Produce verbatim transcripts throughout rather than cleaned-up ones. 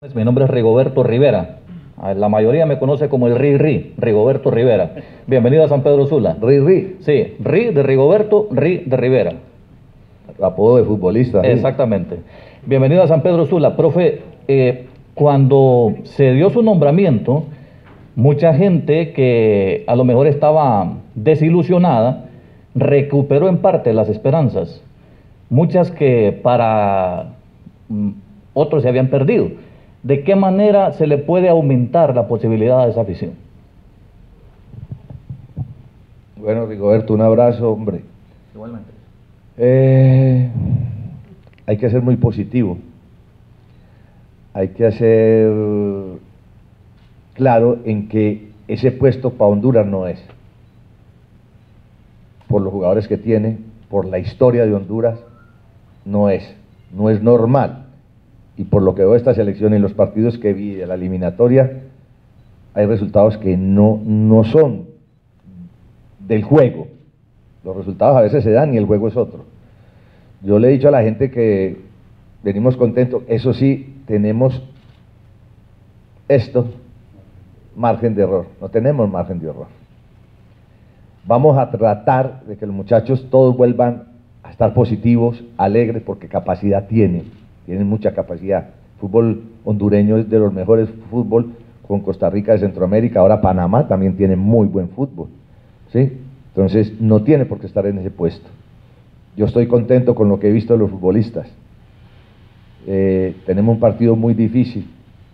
Mi nombre es Rigoberto Rivera. La mayoría me conoce como el Ri Ri, Rigoberto Rivera. Bienvenido a San Pedro Sula. Ri Ri. Sí, Ri de Rigoberto, Ri de Rivera. Apodo de futbolista. ¿Sí? Exactamente. Bienvenido a San Pedro Sula. Profe, eh, cuando se dio su nombramiento, mucha gente que a lo mejor estaba desilusionada recuperó en parte las esperanzas. Muchas que para mm, otros se habían perdido. ¿De qué manera se le puede aumentar la posibilidad de esa afición? Bueno, Rigoberto, un abrazo, hombre. Igualmente. Eh, hay que ser muy positivo. Hay que hacer claro en que ese puesto para Honduras no es. Por los jugadores que tiene, por la historia de Honduras, no es. No es normal. Y por lo que veo de esta selección y los partidos que vi de la eliminatoria, hay resultados que no, no son del juego. Los resultados a veces se dan y el juego es otro. Yo le he dicho a la gente que venimos contentos, eso sí, tenemos esto, margen de error, no tenemos margen de error. Vamos a tratar de que los muchachos todos vuelvan a estar positivos, alegres, porque capacidad tienen. Tienen mucha capacidad. El fútbol hondureño es de los mejores fútbol, con Costa Rica de Centroamérica. Ahora Panamá también tiene muy buen fútbol, ¿sí? Entonces no tiene por qué estar en ese puesto. Yo estoy contento con lo que he visto de los futbolistas. Eh, tenemos un partido muy difícil,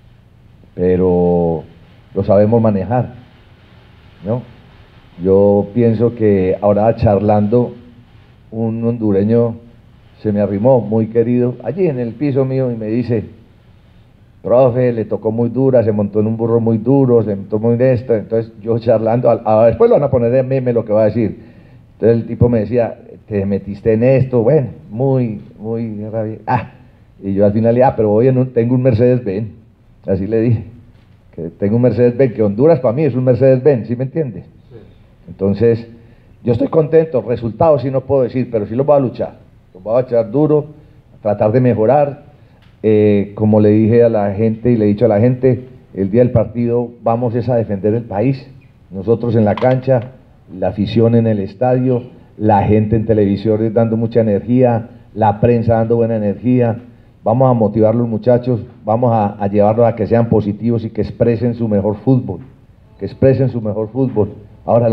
pero lo sabemos manejar, ¿no? Yo pienso que ahora charlando, un hondureño se me arrimó, muy querido, allí en el piso mío, y me dice: profe, le tocó muy dura, se montó en un burro muy duro, se montó muy de esto. Entonces yo charlando, a, a, después lo van a poner de meme lo que va a decir. Entonces el tipo me decía: te metiste en esto, bueno, muy, muy rabia. Ah, y yo al final le ah, pero hoy en un, tengo un Mercedes-Benz, así le dije, que tengo un Mercedes-Benz, que Honduras para mí es un Mercedes-Benz, ¿sí me entiendes? Sí. Entonces, yo estoy contento, resultados sí no puedo decir, pero sí los voy a luchar. Voy a echar duro, a tratar de mejorar. Eh, como le dije a la gente y le he dicho a la gente, el día del partido vamos es a defender el país. Nosotros en la cancha, la afición en el estadio, la gente en televisores dando mucha energía, la prensa dando buena energía. Vamos a motivar a los muchachos, vamos a, a llevarlos a que sean positivos y que expresen su mejor fútbol, que expresen su mejor fútbol. Ahora